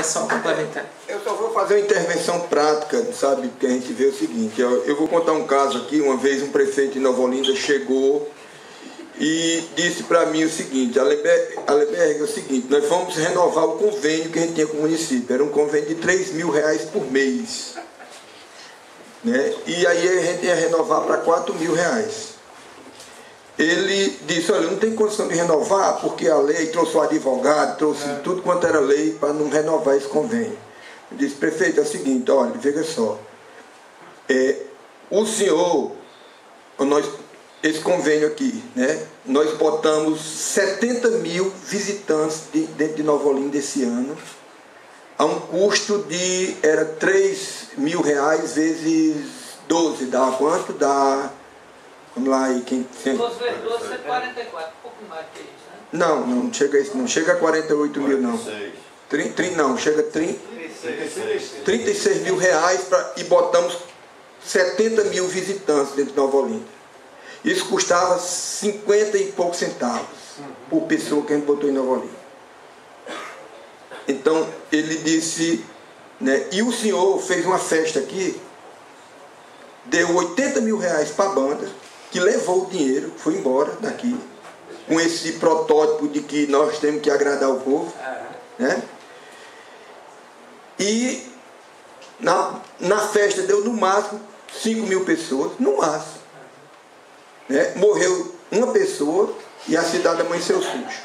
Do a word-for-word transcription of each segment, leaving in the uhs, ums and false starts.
só complementar. Eu só vou fazer uma intervenção prática, sabe? Porque a gente vê o seguinte, eu, eu vou contar um caso aqui. Uma vez um prefeito de Nova Olinda chegou e disse para mim o seguinte: Aleberg, Aleberg, é o seguinte, nós vamos renovar o convênio que a gente tinha com o município. Era um convênio de três mil reais por mês, né? E aí a gente ia renovar para quatro mil reais. Ele disse: olha, não tem condição de renovar porque a lei trouxe o advogado, trouxe é. tudo quanto era lei para não renovar esse convênio. Eu disse: prefeito, é o seguinte, olha, veja só, é, o senhor, nós, esse convênio aqui, né, nós botamos setenta mil visitantes de, dentro de Nova Olinda esse ano, a um custo de, era três mil reais vezes doze, dá quanto? Dá... Vamos lá aí, quem... doze vezes doze é quarenta e quatro, um pouco mais que isso, né? Não, não chega a isso, não chega a quarenta e oito mil, não. trinta, não, chega a trinta, trinta e seis mil reais pra, e botamos setenta mil visitantes dentro de Nova Olinda. Isso custava cinquenta e poucos centavos por pessoa que a gente botou em Nova Olinda. Então, ele disse, né, e o senhor fez uma festa aqui, deu oitenta mil reais para a banda, que levou o dinheiro, foi embora daqui, com esse protótipo de que nós temos que agradar o povo, né? E na, na festa deu no máximo cinco mil pessoas, no máximo, né? Morreu uma pessoa e a cidade amanheceu suja.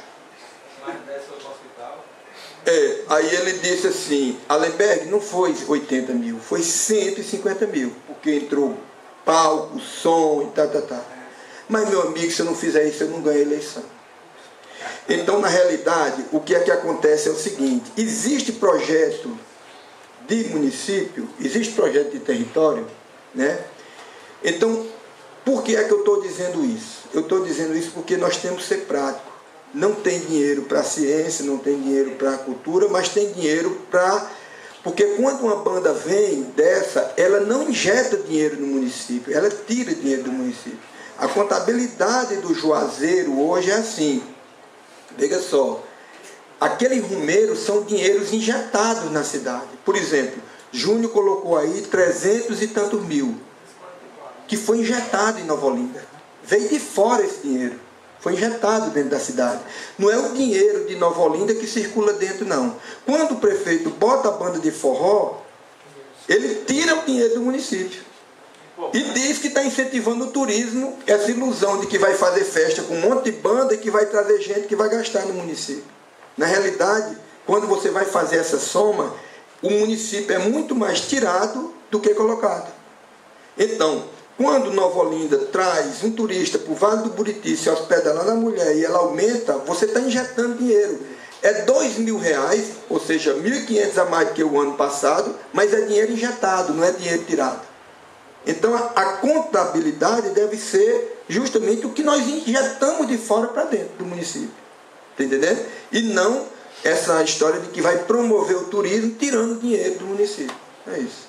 É, aí ele disse assim: Aleberg, não foi oitenta mil, foi cento e cinquenta mil, porque entrou palco, som e tá, tá, tá. Mas, meu amigo, se eu não fizer isso, eu não ganho a eleição. Então, na realidade, o que é que acontece é o seguinte: existe projeto de município, existe projeto de território, né? Então, por que é que eu estou dizendo isso? Eu estou dizendo isso porque nós temos que ser práticos. Não tem dinheiro para a ciência, não tem dinheiro para a cultura, mas tem dinheiro para... Porque quando uma banda vem dessa, ela não injeta dinheiro no município, ela tira dinheiro do município. A contabilidade do Juazeiro hoje é assim. Veja só, aqueles rumeiros são dinheiros injetados na cidade. Por exemplo, Júnior colocou aí trezentos e tantos mil, que foi injetado em Nova Olinda. Veio de fora esse dinheiro. Foi injetado dentro da cidade. Não é o dinheiro de Nova Olinda que circula dentro, não. Quando o prefeito bota a banda de forró, ele tira o dinheiro do município. E diz que está incentivando o turismo, essa ilusão de que vai fazer festa com um monte de banda e que vai trazer gente que vai gastar no município. Na realidade, quando você vai fazer essa soma, o município é muito mais tirado do que colocado. Então, quando Nova Olinda traz um turista para o Vale do Buriti, se hospeda lá na mulher e ela aumenta, você está injetando dinheiro. É dois mil reais, ou seja, mil e quinhentos a mais do que o ano passado, mas é dinheiro injetado, não é dinheiro tirado. Então a, a contabilidade deve ser justamente o que nós injetamos de fora para dentro do município. Está entendendo? E não essa história de que vai promover o turismo tirando dinheiro do município. É isso.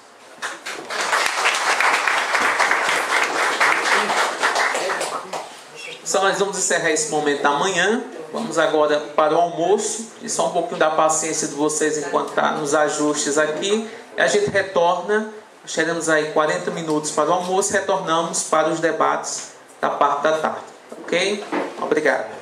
Só nós vamos encerrar esse momento amanhã. Vamos agora para o almoço. E só um pouquinho da paciência de vocês enquanto está nos ajustes aqui. E a gente retorna. Teremos aí quarenta minutos para o almoço. Retornamos para os debates da parte da tarde. Ok? Obrigado.